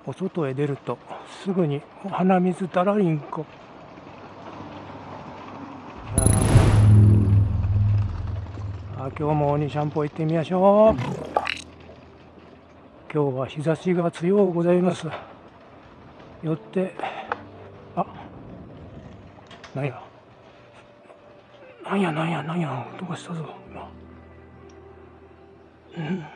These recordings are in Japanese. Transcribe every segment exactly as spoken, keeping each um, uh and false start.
お外へ出るとすぐに鼻水だらりんこ。あ今日も鬼散歩行ってみましょう。今日は日差しが強うございます。よってあなんやなんやなんやなんや音がしたぞ今。うん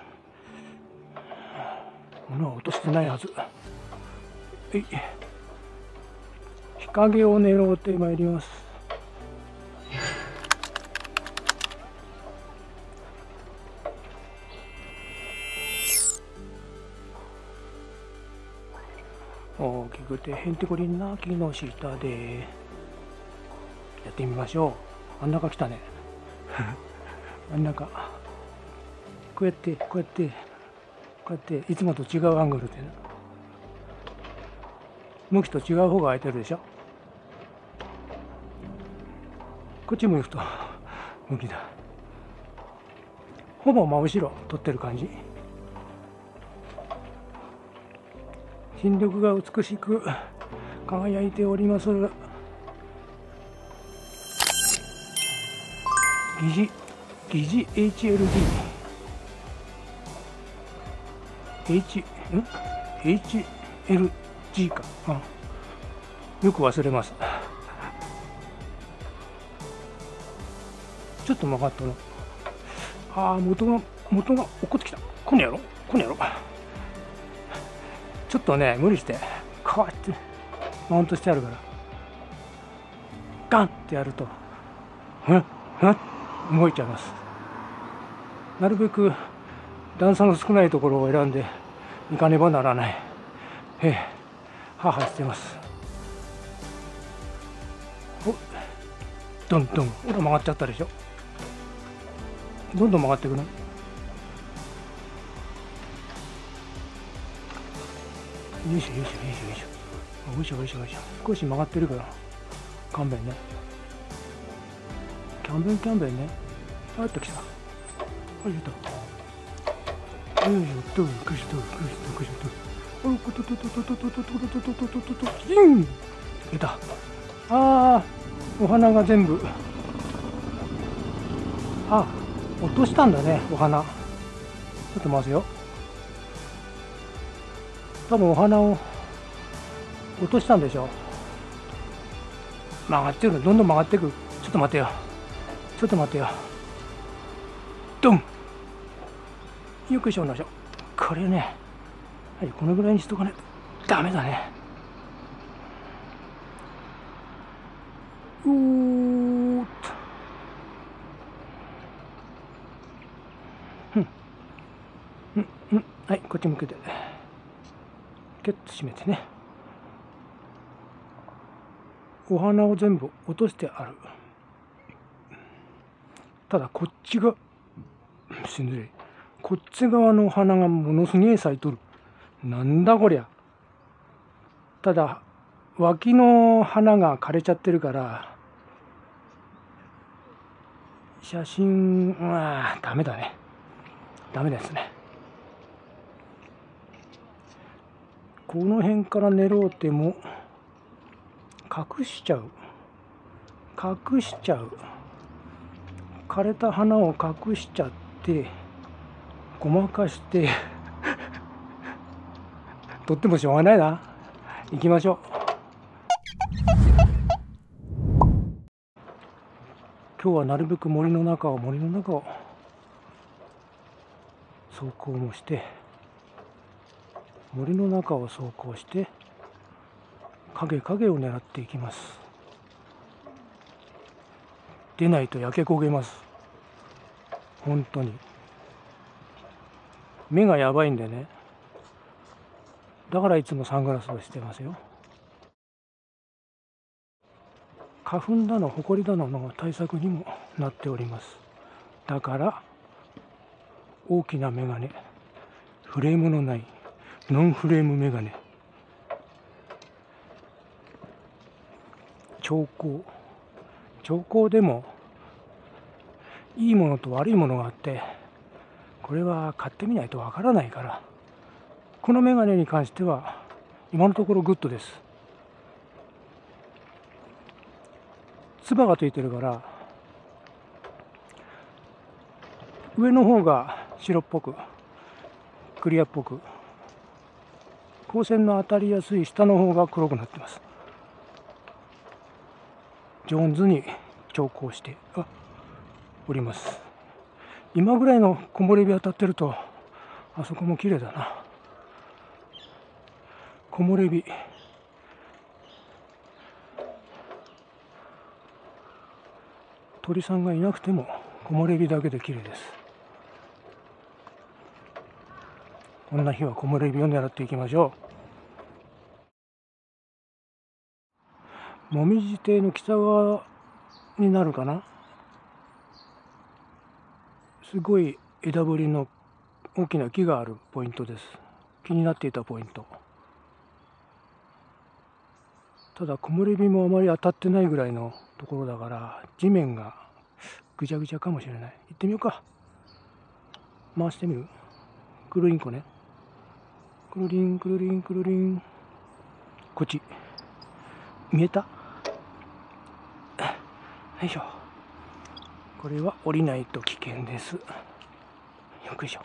物は落としてないはず。えい日陰を狙ってまいります。大きくてへんてこりんな木の下でやってみましょう。真ん中来たね真ん中こうやってこうやってこうやっていつもと違うアングルでな向きと違う方が空いてるでしょ。こっち向くと向きだ。ほぼ真後ろ撮ってる感じ。新緑が美しく輝いております。疑似疑似 エイチエルディー H ん エイチエルジー か、うん、よく忘れます。ちょっと曲がったの。ああ元が元が落っこってきた。この野郎この野郎ちょっとね無理してこうやってマウントしてあるからガンってやるとふんふん動いちゃいます。なるべく段差の少ないところを選んでいかねばならない。へえははしてます。おどんどんほら曲がっちゃったでしょ。どんどん曲がっていくの。よいしょよいしょよいしょよいしょよいしょよいしょよいしょ。少し曲がってるから勘弁ね。キャンベンキャンベンね。あっときた。ありがとう。よいしょとくしとくしとくしと。おことととととととととととととととジン出た。ああお花が全部あ落としたんだねお花。ちょっと待つよ。多分お花を落としたんでしょ。曲がってるのどんどん曲がっていく。ちょっと待てよちょっと待てよ。ドンよくしょなしょ。これねはいこのぐらいにしとかないとダメだね。うーっとうんうんうんはいこっち向けてキュッと締めてね。お花を全部落としてある。ただこっちがしんどい。こっち側のお花がものすげえ咲いとる。なんだこりゃ。ただ脇の花が枯れちゃってるから写真はダメだね。ダメですね。この辺から狙うても隠しちゃう隠しちゃう枯れた花を隠しちゃってごまかしてとってもしょうがないな。行きましょう。今日はなるべく森の中を森の中を走行もして森の中を走行して影影を狙っていきます。出ないと焼け焦げます。本当に目がやばいんでね。だからいつもサングラスをしてますよ。花粉だのほこりだのの対策にもなっております。だから大きなメガネフレームのないノンフレームメガネ調光調光でもいいものと悪いものがあってこれは買ってみないとわからないからこのメガネに関しては今のところグッドです。つばがついてるから上の方が白っぽくクリアっぽく、光線の当たりやすい下の方が黒くなってます。上手に調光しております。今ぐらいの木漏れ日当たってるとあそこも綺麗だな。木漏れ日、鳥さんがいなくても木漏れ日だけで綺麗です。こんな日は木漏れ日を狙っていきましょう。もみじ邸の北側になるかな。すごい枝ぶりの大きな木があるポイントです。気になっていたポイント。ただ木漏れ日もあまり当たってないぐらいのところだから地面がぐちゃぐちゃかもしれない。行ってみようか。回してみる。くるりんこね。くるりんくるりんくるりん。こっち見えた。よいしょ。これは降りないと危険です。よっしょ。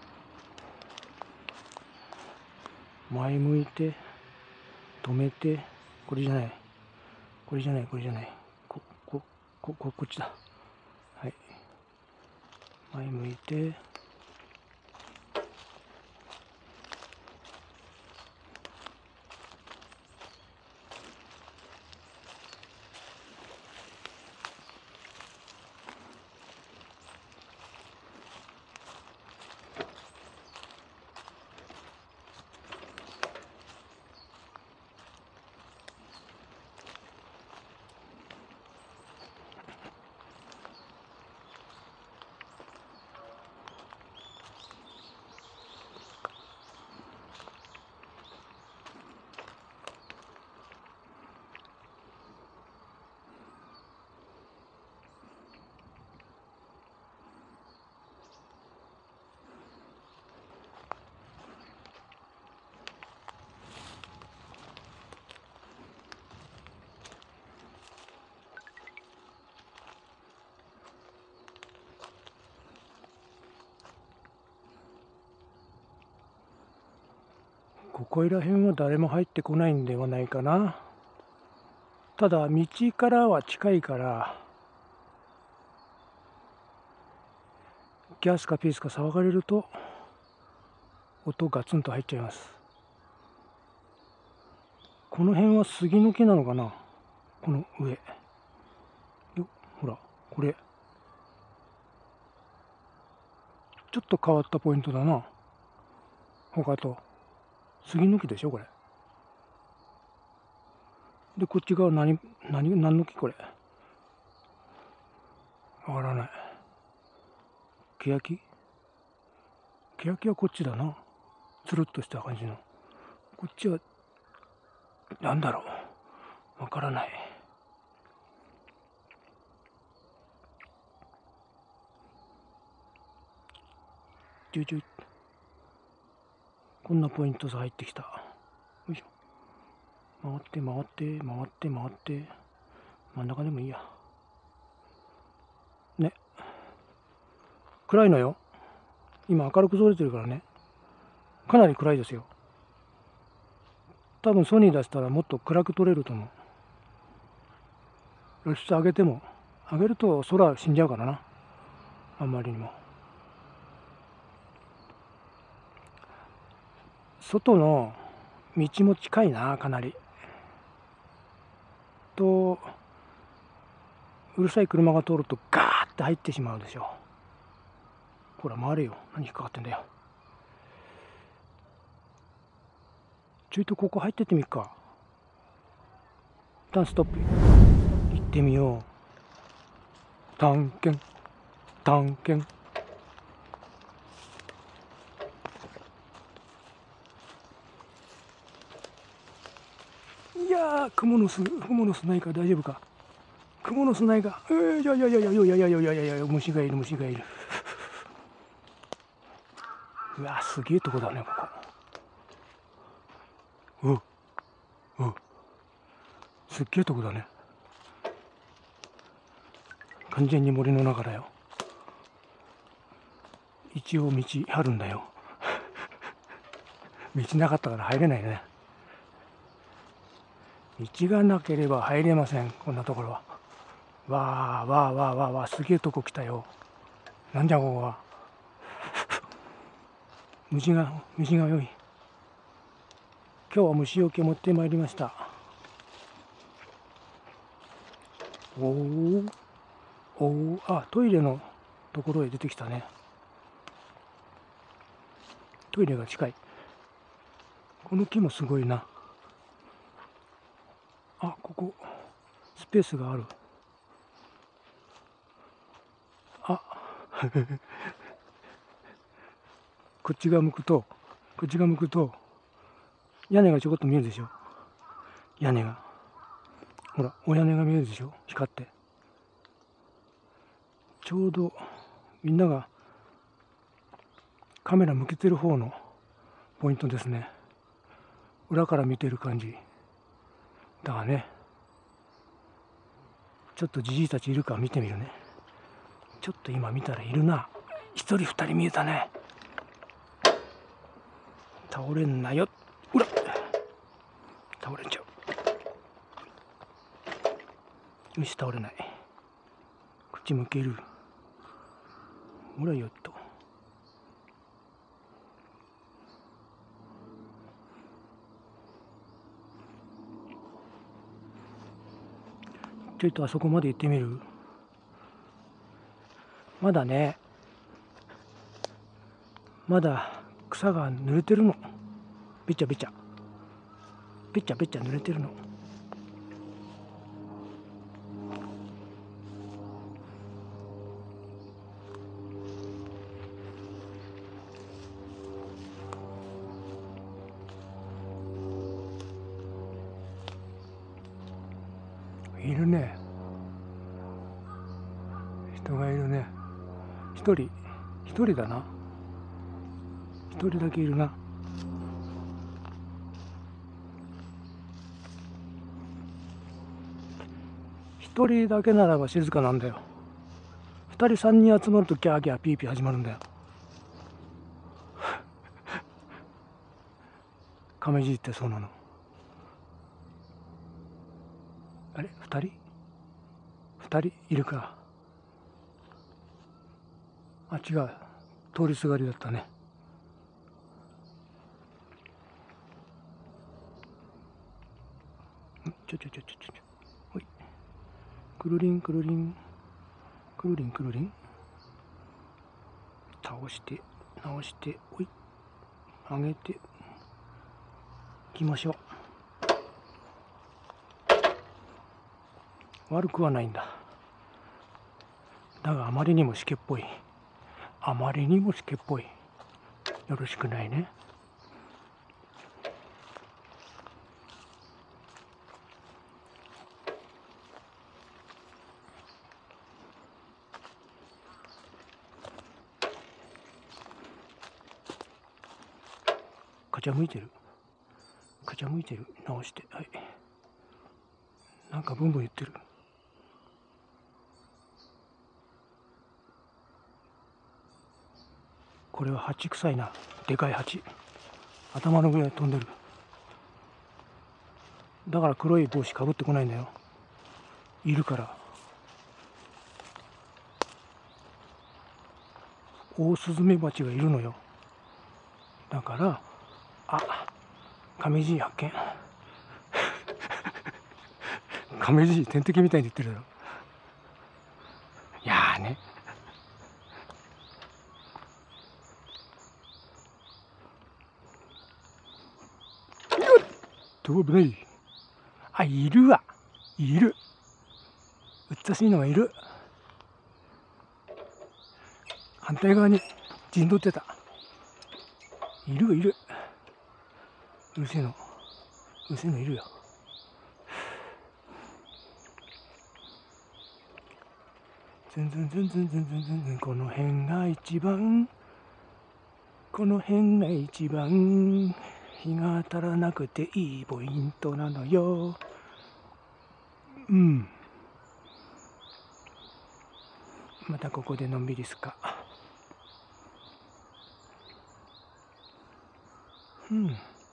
前向いて止めて、これじゃないこれじゃないこれじゃないこここここっちだ。はい、前向いてここら辺は誰も入ってこないんではないかな。ただ道からは近いからギャスかピースか騒がれると音ガツンと入っちゃいます。この辺は杉の木なのかな。この上よ、ほらこれちょっと変わったポイントだな。他と杉の木でしょこれ。でこっち側何何何の木これ。わからない。欅欅はこっちだな。つるっとした感じの。こっちは何だろう、わからない。じゅじゅこんなポイントさ入ってきた。よいしょ。回って回って回って回って真ん中でもいいやね。暗いのよ。今明るく撮れてるからね。かなり暗いですよ。多分ソニー出したらもっと暗く撮れると思う。露出上げても上げると空死んじゃうからな。あんまりにも外の道も近いな。かなりとうるさい車が通るとガーッて入ってしまうでしょ。ほら回れよ。何引っかかってんだよ。ちょいとここ入ってってみっか。一旦ストップ。行ってみよう。探検探検。いやー、クモの巣クモの巣ないか。大丈夫か。クモの巣ないか。えー、いやいやいやいやいやいやいやいやいやいや虫がいる虫がいる。うわすげえとこだねここ。ううん、すっげえとこだね。完全に森の中だよ。一応道あるんだよ。道なかったから入れないね。道がなければ入れません、こんなところは。わあわあわあわあわあ、すげえとこ来たよ。なんじゃここは。虫が虫が良い。今日は虫除け持ってまいりました。おおおお、あ、トイレのところへ出てきたね。トイレが近い。この木もすごいな。あ、ここスペースがある。あこっちが向くとこっちが向くと屋根がちょこっと見えるでしょ。屋根がほら、お屋根が見えるでしょ、光って。ちょうどみんながカメラ向けてる方のポイントですね。裏から見てる感じだからね。ちょっとじじいたちいるか見てみるね。ちょっと今見たらいるな。一人二人見えたね。倒れんなよ。うら倒れちゃう。よし、倒れない。こっち向ける。ほらよっと。ちょっとあそこまで行ってみる。まだね、まだ草が濡れてるの。べちゃべちゃべちゃべちゃ濡れてるの。いるね。人がいるね。一人一人だな。一人だけいるな。一人だけならば静かなんだよ。二人三人集まるとギャーギャーピーピー始まるんだよ。亀爺ってそうなの。あれ、二人二人いるか。あ、違う、通りすがりだったね。ちょちょちょちょちょほい。くるりんくるりんくるりんくるりん。倒して直してほい、上げていきましょう。悪くはないんだ。だがあまりにもしけっぽい。あまりにもしけっぽい。よろしくないね。かちゃ向いてる。かちゃ向いてる。直して。はい。なんかブンブン言ってる。これはハチ臭いな。でかいハチ。頭の上飛んでる。だから黒い帽子かぶってこないんだよ。いるから。オオスズメバチがいるのよ。だから、あ、亀爺発見。亀爺天敵みたいに言ってるだろ。いやーね。どうぶない。あ、いるわ。いる。うっとしいのがいる。反対側に陣取ってた。いるいる。うるせえの。うるせえのいるよ。全然全然全然全然この辺が一番。この辺が一番。 日が当たらなくていいポイントなのよ。うん。またここでのんびりすか。うん。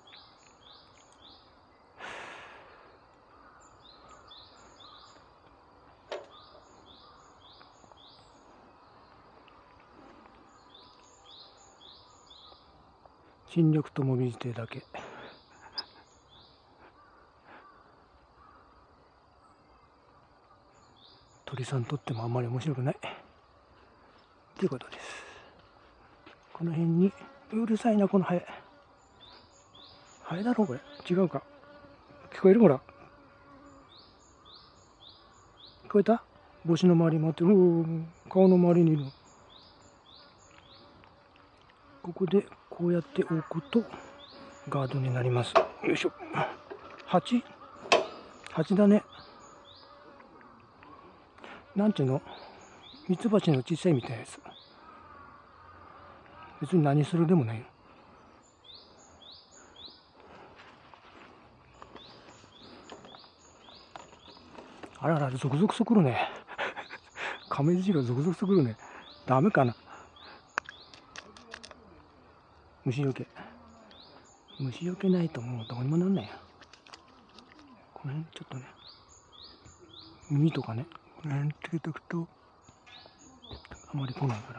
新緑ともみじてだけ。鳥さんとってもあんまり面白くないということです。この辺にうるさいな、このハエ。ハエだろこれ。違うか。聞こえる？ほら聞こえた？帽子の周り回ってる。顔の周りにいる。ここでこうやって置くとガードになります。よいしょ。蜂蜂だね。なんていうの、ミツバチの小さいみたいなやつ。別に何するでもないよ。あらら、続々と来るね。カメジが続々と来るね。ダメかな。虫よけ。虫よけないともうどうにもなんないよ。この辺ちょっとね、耳とかね、この辺つけとくとあまり来ないから。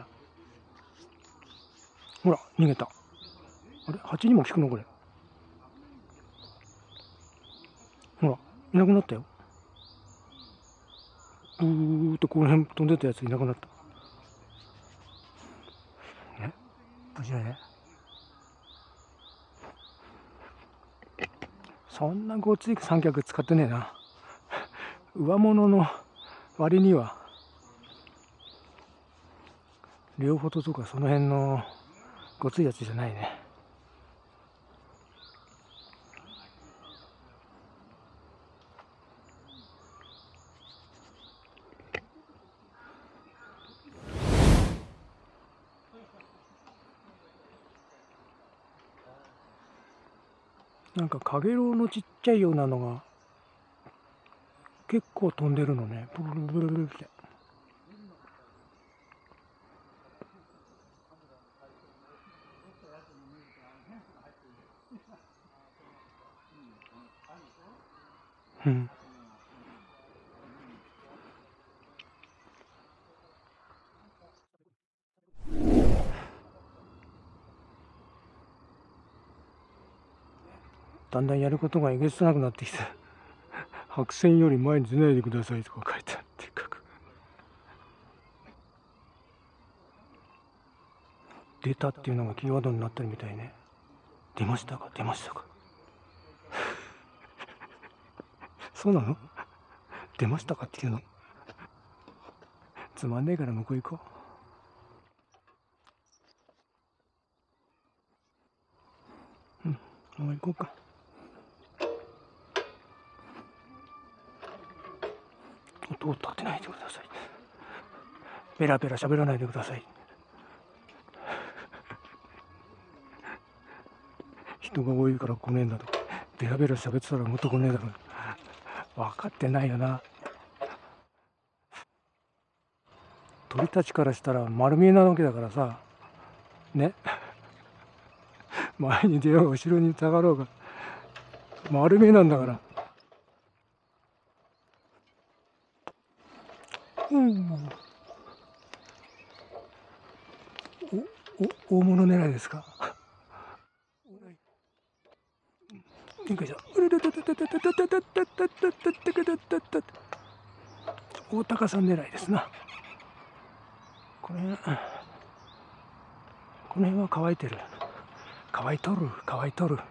ほら、逃げた。あれ、蜂にも効くのこれ。ほら、いなくなったよ。うーっとこの辺飛んでたやついなくなった。ね、無事だね。そんなごつい三脚使ってねえな。上物の割には両方とかその辺のごついやつじゃないね。なんかカゲロウのちっちゃいようなのが結構飛んでるのね。ブルブルブルブルって。うん。だんだんやることがえげつなくなってきた。白線より前に出ないでくださいとか書いてあって、書く。出たっていうのがキーワードになってるみたいね。出ましたか、出ましたか。そうなの？出ましたかっていうの。つまんねえから向こう行こう。うん、もう行こうか。音を立てないでください。ペラペラ喋らないでください。人が多いから来ねえんだと。ベラベラ喋ってたらもっと来ねえだろ。分かってないよな。鳥たちからしたら丸見えなわけだからさ。ね。前に出ようが後ろに下がろうが丸見えなんだから。うん。お、お、大物狙いですか。大高さん狙いですな。この辺、この辺は乾いてる。乾いとる、乾いとる。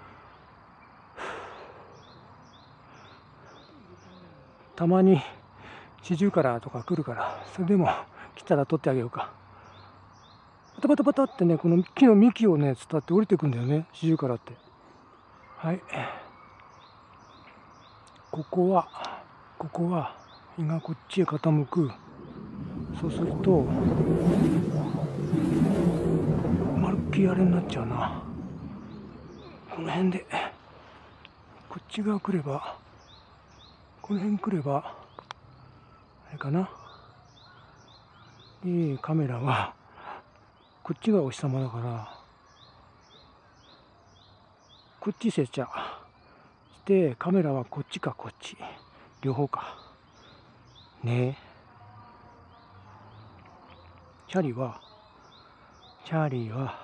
たまにシジュウカラとか来るから、それでも来たら取ってあげようか。バタバタバタってね、この木の幹をね伝って降りてくんだよね、シジュウカラって。はい。ここはここは日がこっちへ傾く。そうするとまるっきりあれになっちゃうな。 この辺でこっち側来れば、この辺来ればあれかな。でカメラはこっちがお日様だから、こっち接着してカメラはこっちかこっち両方かね。チャリはチャーリーは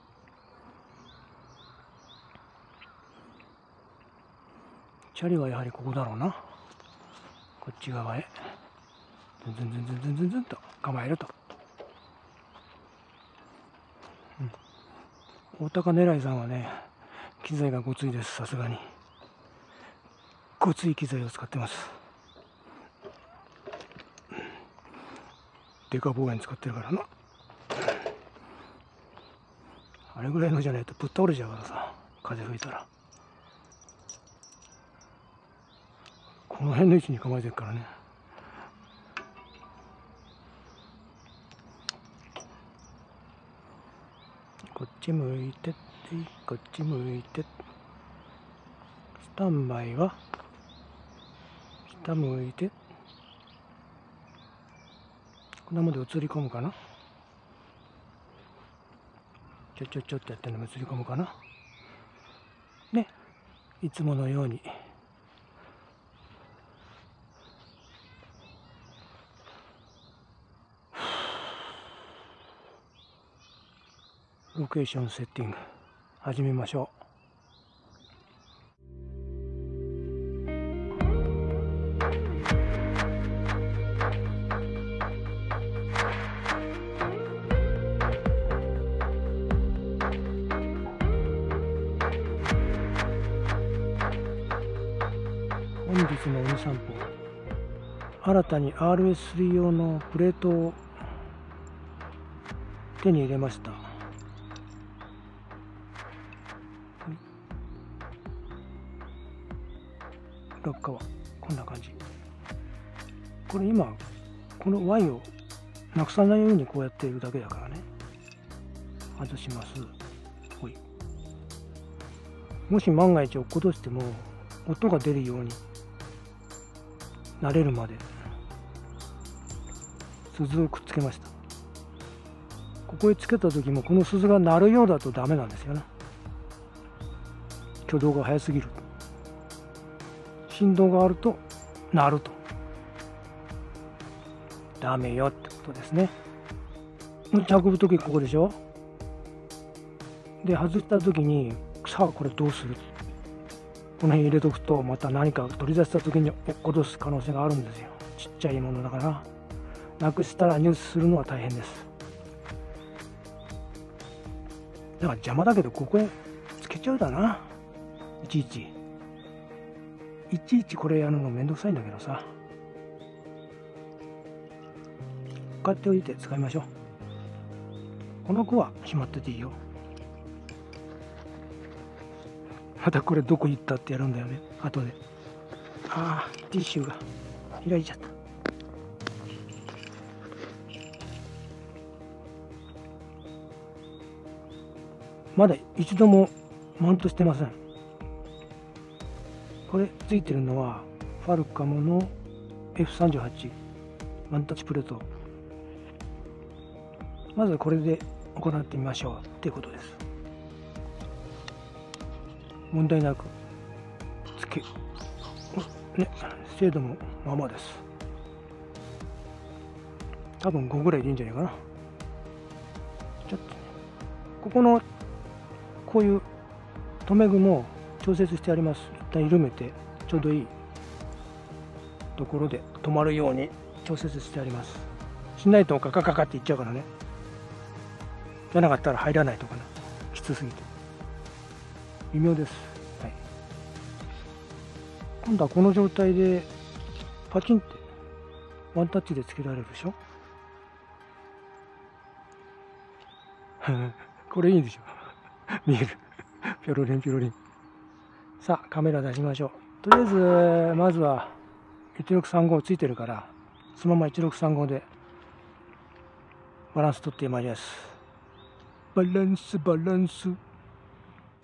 チャリはやはりここだろうな。こっち側へズンズンズンズンズンズンズンと構えると、うん、大高狙いさんはね、機材がごついです。さすがにごつい機材を使ってます。デカ望遠使ってるからな。あれぐらいのじゃないとぶっ倒れちゃうからさ、風吹いたら。この辺の位置に構えてるからね。こっち向いて、こっち向いて。スタンバイは下向いて。こんなもんで映り込むかな。ちょちょちょってやってるのも映り込むかなね。いつものようにロケーションセッティング始めましょう。本日の鬼散歩、新たに アールエススリー 用のプレートを手に入れました。落下はこんな感じ。これ今この Y をなくさないようにこうやっているだけだからね。外します。ほい。もし万が一落っことしても音が出るように慣れるまで鈴をくっつけました。ここへつけた時もこの鈴が鳴るようだとダメなんですよね。挙動が速すぎる。振動があると鳴るとダメよってことですね。持ち運ぶ時ここでしょ。で外した時にさあこれどうする、この辺入れとくとまた何か取り出した時に落っことす可能性があるんですよ。ちっちゃいものだからなくしたら入手するのは大変です。だから邪魔だけどここへつけちゃうだな。いちいちいちいちこれやるのめんどくさいんだけどさ、買っておいて使いましょう。この子はしまってていいよ。またこれどこ行ったってやるんだよね後で。ああティッシュが開いちゃった。まだ一度もマウントしてません。これついてるのはファルカムの エフさんじゅうはち ワンタッチプレート。まずこれで行ってみましょうっていうことです。問題なくつけ、ね、精度もまあまあです。多分ごぐらいでいいんじゃないかな。ちょっとね、ここのこういう留め具も調節してあります。一旦緩めてちょうどいいところで止まるように調節してあります。しないとカカカカっていっちゃうからね。じゃなかったら入らないとかな、きつすぎて微妙です。はい、今度はこの状態でパチンってワンタッチでつけられるでしょこれいいでしょ見えるピョロリンピョロリン。さあカメラ出しましょう。とりあえずまずはいちろくさんごついてるからそのままいちろくさんごでバランス取ってまいります。バランスバランス。 。